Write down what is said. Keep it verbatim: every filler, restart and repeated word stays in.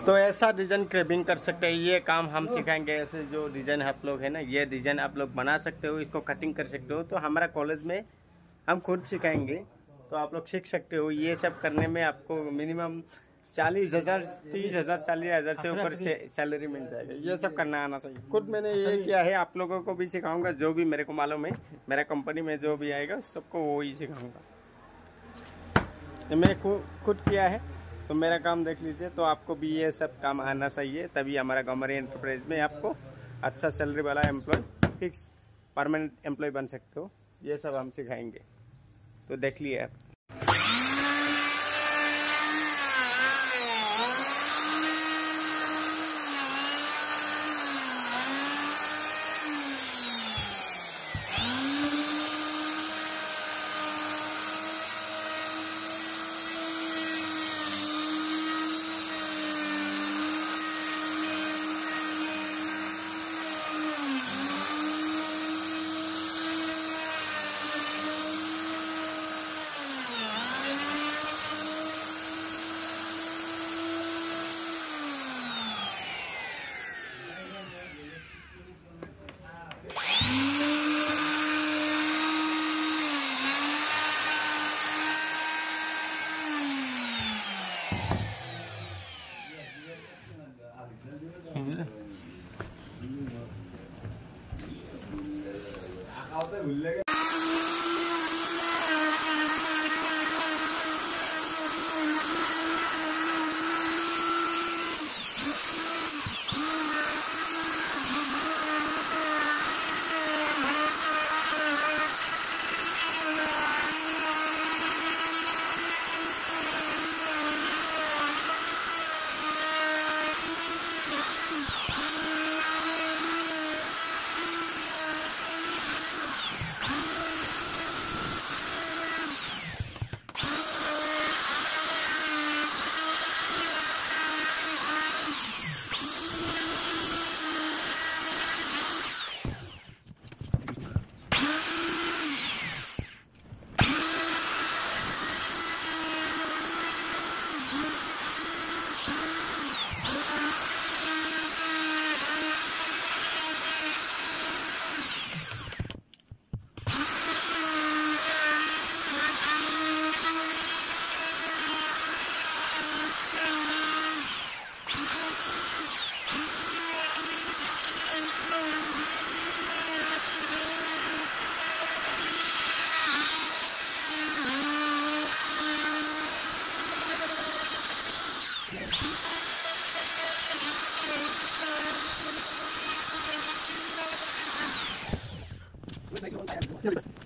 तो ऐसा design craving कर सकते हैं, ये काम हम सिखाएंगे। ऐसे जो डिज़ाइन आप लोग है ना, ये डिज़ाइन आप लोग बना सकते हो, इसको कटिंग कर सकते हो। तो हमारा कॉलेज में हम खुद सिखाएंगे, तो आप लोग सीख सकते हो। ये सब करने में आपको मिनिमम चालीस हजार तीस हजार चालीस हजार से ऊपर से सैलरी मिल जाएगा। ये सब करना आना चाहिए। खुद मैंने ये किया है, आप लोगों को भी सिखाऊंगा। जो भी मेरे को मालूम है, मेरा कंपनी में जो भी आएगा सबको वो ही सिखाऊंगा। मैं खुद किया है, तो मेरा काम देख लीजिए। तो आपको भी ये सब काम आना चाहिए, तभी हमारा गवर्नमेंट एंटरप्राइज में आपको अच्छा सैलरी वाला एम्प्लॉय, फिक्स परमानेंट एम्प्लॉय बन सकते हो। ये सब हम सिखाएंगे, तो देख लिए आप। Yeah.